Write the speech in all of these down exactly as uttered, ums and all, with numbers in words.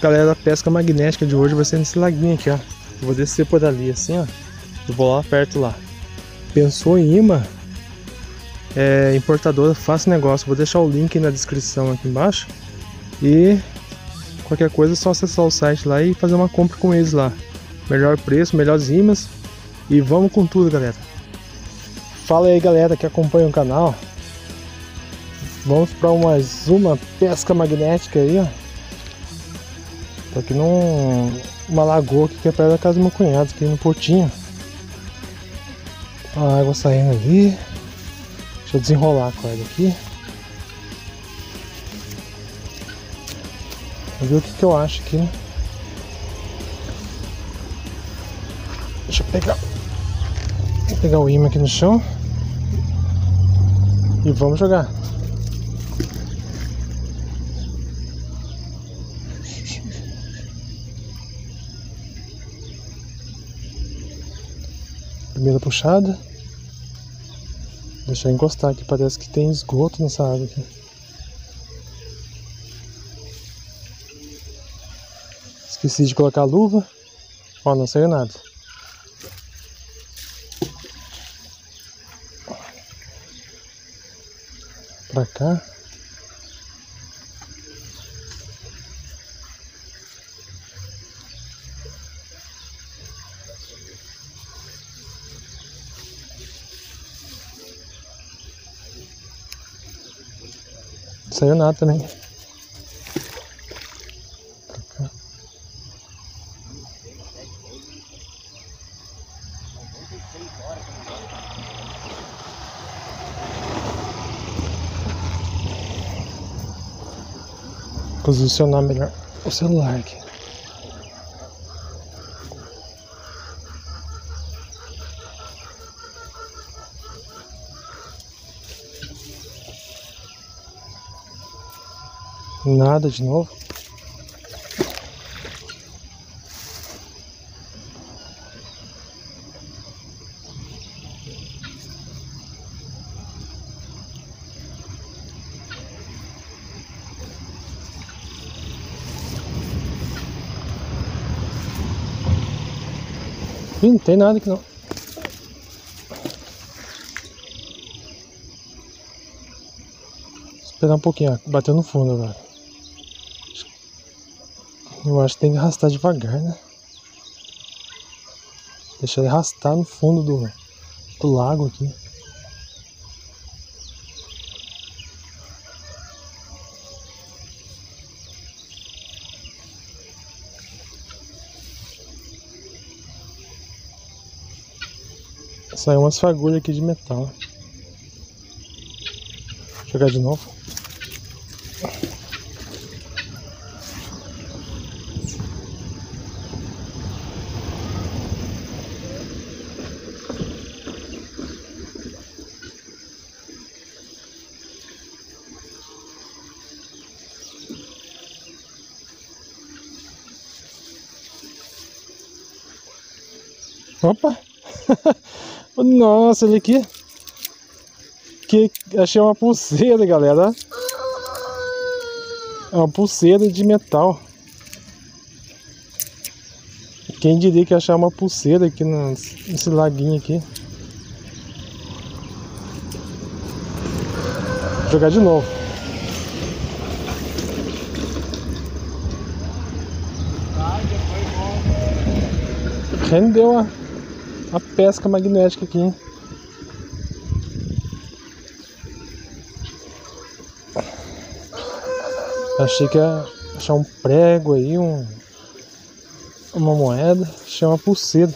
Galera, a pesca magnética de hoje vai ser nesse laguinho aqui, ó. Eu vou descer por ali assim, ó. Eu vou lá perto lá. Pensou em imã? É, importadora, faça negócio. Vou deixar o link na descrição aqui embaixo. E qualquer coisa é só acessar o site lá e fazer uma compra com eles lá. Melhor preço, melhores imãs. E vamos com tudo, galera. Fala aí, galera que acompanha o canal. Vamos para mais uma pesca magnética aí, ó. Tô aqui numa lagoa aqui que é perto da casa do meu cunhado, aqui no portinho. A água saindo ali. Deixa eu desenrolar a corda aqui. Vou ver o que, que eu acho aqui, né? Deixa eu pegar, vou pegar o imã aqui no chão. E vamos jogar. Primeira puxada. Deixa eu encostar aqui, parece que tem esgoto nessa água aqui. Esqueci de colocar a luva. Ó, não saiu nada. Pra cá. Não saiu nada também. Pra cá. Posicionar melhor o celular aqui. Nada de novo. Ih, não tem nada aqui não. Esperar um pouquinho, ó. Bateu no fundo agora. Eu acho que tem que arrastar devagar, né? Deixar ele arrastar no fundo do, do lago aqui. Saiu umas fagulhas aqui de metal. Vou jogar de novo. Opa! Nossa, olha aqui. Que achei uma pulseira, galera. É uma pulseira de metal. Quem diria que achar uma pulseira aqui nesse laguinho aqui. Vou jogar de novo. Rendeu a, a pesca magnética aqui, hein? Achei que ia achar um prego aí, um, uma moeda. Achei uma pulseira.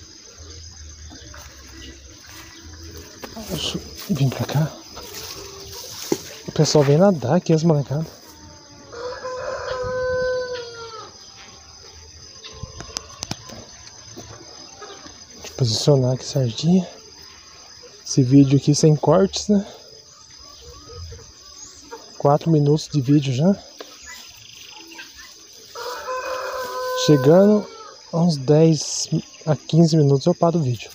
Deixa eu vir pra cá. O pessoal vem nadar aqui, as molecadas. Deixa eu posicionar aqui certinho. Esse vídeo aqui sem cortes, né? quatro minutos de vídeo já. Chegando a uns dez a quinze minutos eu paro o vídeo.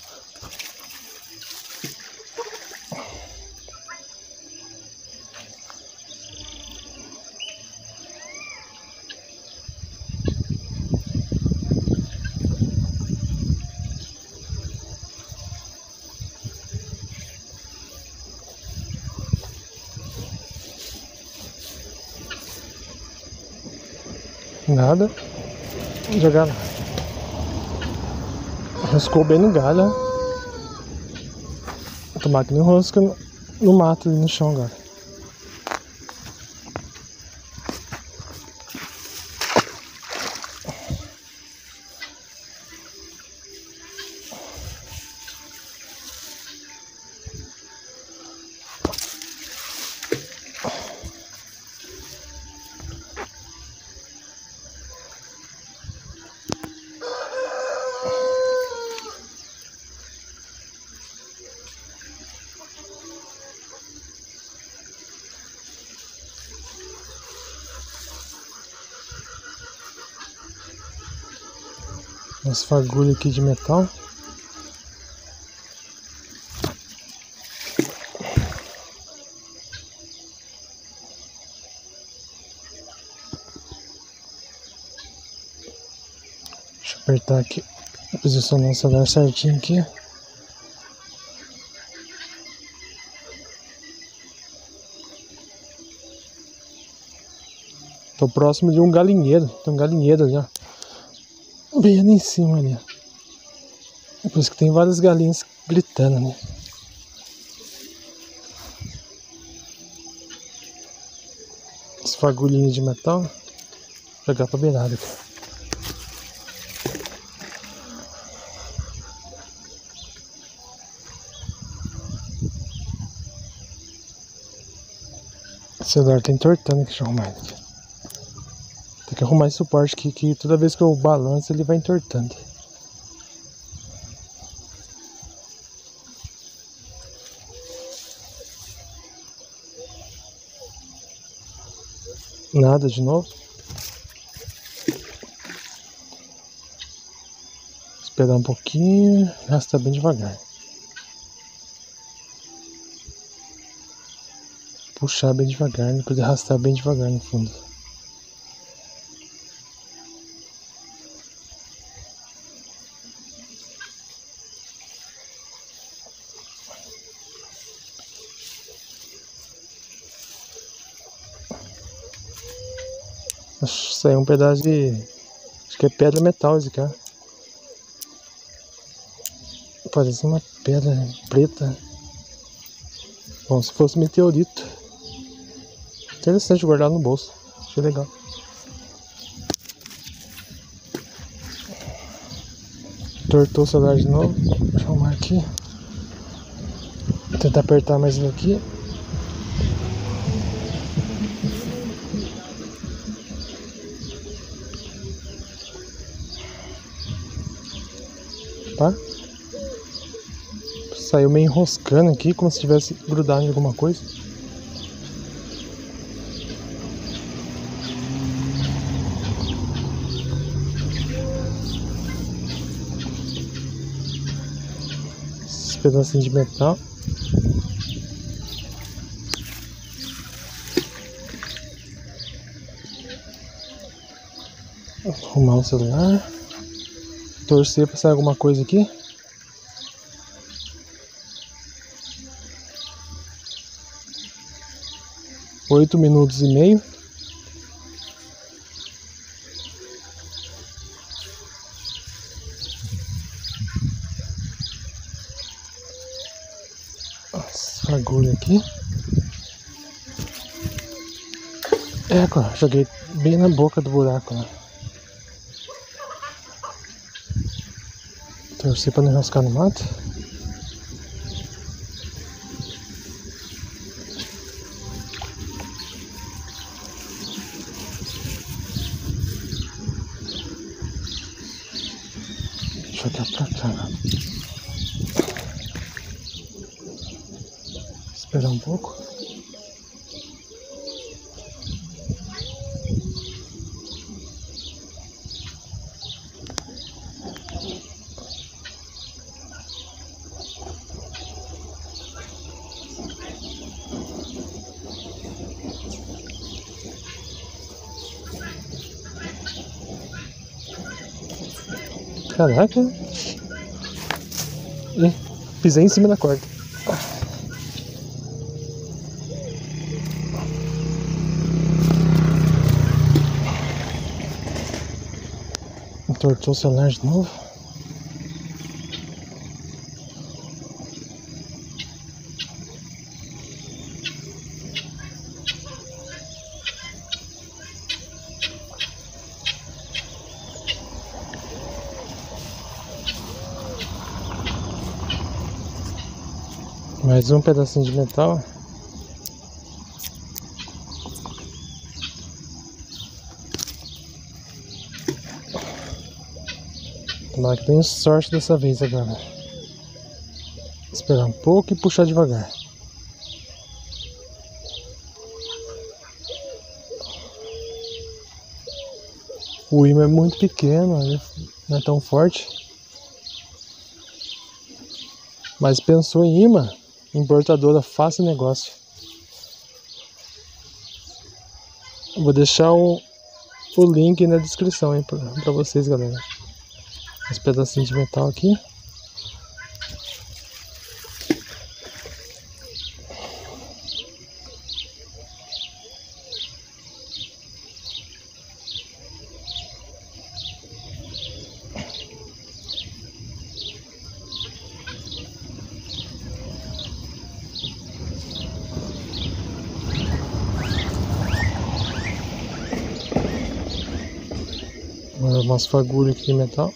Nada. Vou jogar lá. Roscou bem no galho, ó. Vou tomar que nem rosca no, no mato ali no chão agora. Umas fagulhas aqui de metal. Deixa eu apertar aqui, posicionar o celular certinho aqui. Tô próximo de um galinheiro, tem um galinheiro ali, ó. Bem ali em cima ali, ó. Por isso que tem várias galinhas gritando, né? As fagulhinhas de metal. Vou jogar pra beirada aqui. O celular tá entortando aqui, deixa eu arrumar ele aqui. Tem que arrumar esse suporte aqui, que toda vez que eu balanço ele vai entortando. Nada de novo. Esperar um pouquinho, arrastar bem devagar. Puxar bem devagar, depois arrastar bem devagar no fundo. Isso aí é um pedaço de... acho que é pedra metálica. Parece uma pedra preta. Bom, se fosse meteorito. Interessante guardar no bolso. Achei legal. Tortou o celular de novo. Deixa eu arrumar aqui. Vou tentar apertar mais ele aqui. Tá? Saiu meio enroscando aqui, como se tivesse grudado em alguma coisa. Esses pedacinhos de metal. Arrumar o celular. Torcer para sair alguma coisa aqui. Oito minutos e meio. Essa agulha aqui. É, cara, joguei bem na boca do buraco lá. Torcer para não enroscar no mato. Deixa eu jogar pra cá. Esperar um pouco. Caraca. Ih, pisei em cima da corda. Sortou o celular de novo. Mais um pedacinho de metal. Tomara que tenha sorte dessa vez agora. Esperar um pouco e puxar devagar. O ímã é muito pequeno, ele não é tão forte. Mas pensou em ímã, importadora fácil negócio. Vou deixar o, o link na descrição aí pra, pra vocês, galera. Esse pedacinho de metal aqui. Agora umas fagulhas aqui de metal.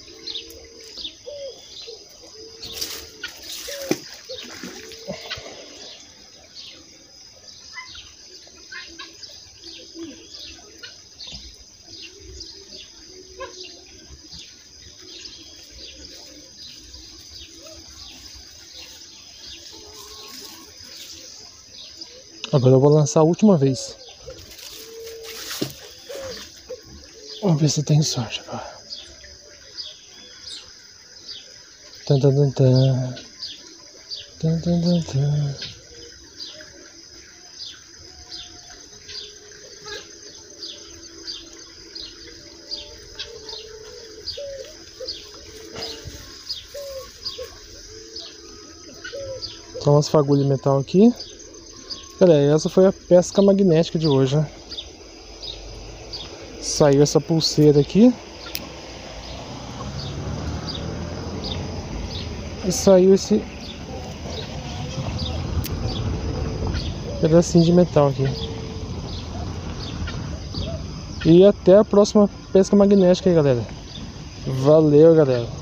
Agora eu vou lançar a última vez. Vamos ver se tem sorte agora. Tan, tan, tan, tan. Tan, tan, tan, tan. Então umas fagulhas de metal aqui. Galera, essa foi a pesca magnética de hoje, né? Saiu essa pulseira aqui. E saiu esse pedacinho de metal aqui. E até a próxima pesca magnética aí, galera. Valeu, galera.